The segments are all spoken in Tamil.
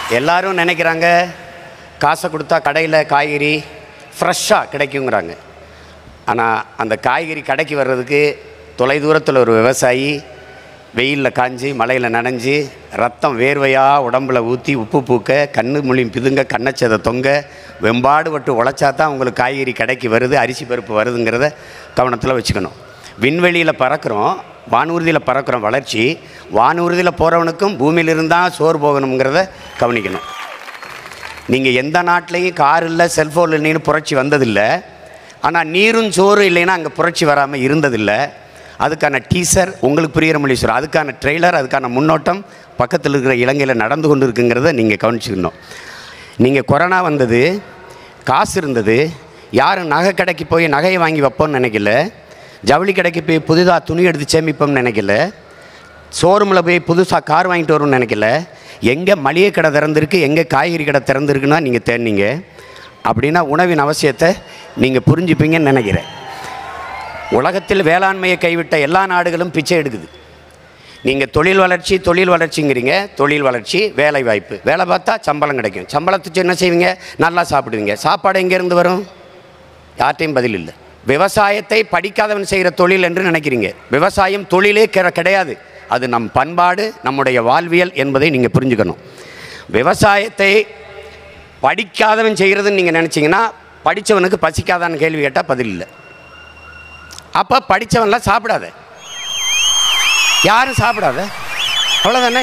எல்லாரும் நினைக்கிறாங்க காசை கொடுத்தா கடையில் காய்கறி ஃப்ரெஷ்ஷாக கிடைக்குங்கிறாங்க. ஆனால் அந்த காய்கறி கடைக்கு வர்றதுக்கு தொலைதூரத்தில் ஒரு விவசாயி வெயிலில் காஞ்சி மழையில் நனைஞ்சி ரத்தம் வேர்வையாக உடம்பில் ஊற்றி உப்பு பூக்க கண்ணு மொழியும் பிதுங்க கண்ணச்சதை தொங்க வெம்பாடு பட்டு உழைச்சா தான் உங்களுக்கு காய்கறி கடைக்கு வருது, அரிசி பருப்பு வருதுங்கிறத கவனத்தில் வச்சுக்கணும். விண்வெளியில் பறக்கிறோம், வானூர்தியில் பறக்கிறோம். வளர்ச்சி வானூர்தியில் போகிறவனுக்கும் பூமியிலிருந்து தான் சோறு போகணுங்கிறத கவனிக்கணும். நீங்கள் எந்த நாட்டிலையும் கார் இல்லை செல்ஃபோன் இல்லைன்னு புரட்சி வந்ததில்லை. ஆனால் நீரும் சோறு இல்லைன்னா அங்கே புரட்சி வராமல் இருந்ததில்லை. அதுக்கான டீசர் உங்களுக்கு புரிகிற மொழி சொல்கிறோம், அதுக்கான ட்ரெய்லர், அதுக்கான முன்னோட்டம் பக்கத்தில் இருக்கிற இலங்கையில் நடந்து கொண்டு இருக்குங்கிறத நீங்கள் கவனிச்சுக்கணும். நீங்கள் கொரோனா வந்தது, காசு இருந்தது, யாரும் நகை கடைக்கு போய் நகையை வாங்கி வைப்போம்னு நினைக்கல, ஜவுளி கடைக்கு போய் புதுதாக துணி எடுத்து சேமிப்போம்னு நினைக்கல, ஷோரூமில் போய் புதுசாக கார் வாங்கிட்டு வரும்னு நினைக்கல. எங்கே மளிகை கடை திறந்துருக்கு, எங்கே காய்கறி கடை திறந்துருக்குன்னா நீங்கள் தேடினீங்க. அப்படின்னா உணவின் அவசியத்தை நீங்கள் புரிஞ்சுப்பீங்கன்னு நினைக்கிறேன். உலகத்தில் வேளாண்மையை கைவிட்ட எல்லா நாடுகளும் பிச்சை எடுக்குது. நீங்கள் தொழில் வளர்ச்சிங்கிறீங்க. தொழில் வளர்ச்சி, வேலை வாய்ப்பு, வேலை பார்த்தா சம்பளம் கிடைக்கும். சம்பளத்துக்கு என்ன செய்வீங்க? நல்லா சாப்பிடுவீங்க. சாப்பாடு எங்கேருந்து வரும்? யார்ட்டையும் பதில் இல்லை. விவசாயத்தை படிக்காதவன் செய்கிற தொழில் என்று நினைக்கிறீங்க. விவசாயம் தொழிலே கிடையாது, அது நம் பண்பாடு, நம்முடைய வாழ்வியல் என்பதை நீங்கள் புரிஞ்சுக்கணும். விவசாயத்தை படிக்காதவன் செய்கிறதுன்னு நீங்கள் நினச்சிங்கன்னா படித்தவனுக்கு பசிக்காதான்னு கேள்வி கேட்டால் பதில் இல்லை. அப்போ படித்தவன்லாம் சாப்பிடாத, யாரும் சாப்பிடாத, அவ்வளோதானே.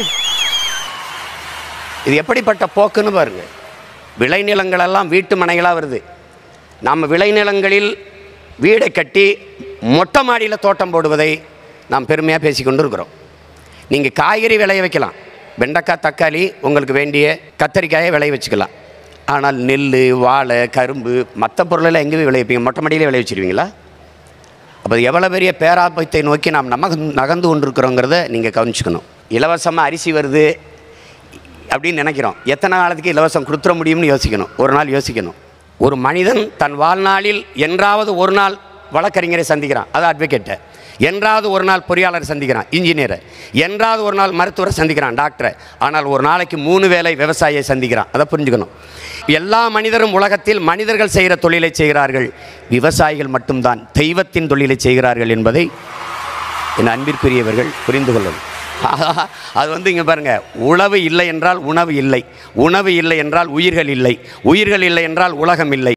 இது எப்படிப்பட்ட போக்குன்னு பாருங்கள். விளைநிலங்களெல்லாம் வீட்டு மனைகளாக வருது. நம்ம விளைநிலங்களில் வீடை கட்டி மொட்டை மாடியில் தோட்டம் போடுவதை நாம் பெருமையாக பேசிக்கொண்டு இருக்கிறோம். நீங்கள் காய்கறி விளைய வைக்கலாம், வெண்டைக்காய், தக்காளி, உங்களுக்கு வேண்டிய கத்தரிக்காயை விளைய வச்சுக்கலாம். ஆனால் நெல், வாழை, கரும்பு, மற்ற பொருளெல்லாம் எங்கே விளைவிப்பீங்க? மொட்டை மாடியிலே விளைய வச்சுருவீங்களா? அப்போ எவ்வளோ பெரிய பேராபத்தை நோக்கி நாம் நகர்ந்து கொண்டிருக்கிறோங்கிறத நீங்கள் கவனிச்சுக்கணும். இலவசமாக அரிசி வருது அப்படின்னு நினைக்கிறோம். எத்தனை காலத்துக்கு இலவசம் கொடுத்துட முடியும்னு யோசிக்கணும். ஒரு நாள் யோசிக்கணும். ஒரு மனிதன் தன் வாழ்நாளில் என்றாவது ஒரு நாள் வழக்கறிஞரை சந்திக்கிறான், அது அட்வொகேட்டை. என்றாவது ஒரு நாள் பொறியாளர் சந்திக்கிறான், இன்ஜினியரை. என்றாவது ஒரு நாள் மருத்துவரை சந்திக்கிறான், டாக்டரை. ஆனால் ஒரு நாளைக்கு 3 வேளை விவசாயியை சந்திக்கிறான். அதை புரிஞ்சுக்கணும். எல்லா மனிதரும் உலகத்தில் மனிதர்கள் செய்கிற தொழிலை செய்கிறார்கள், விவசாயிகள் மட்டும்தான் தெய்வத்தின் தொழிலை செய்கிறார்கள் என்பதை என் அன்பிற்குரியவர்கள் புரிந்து கொள்ளணும். அது இங்கே பாருங்கள், உழவு இல்லை என்றால் உணவு இல்லை, உணவு இல்லை என்றால் உயிர்கள் இல்லை, உயிர்கள் இல்லை என்றால் உலகம் இல்லை.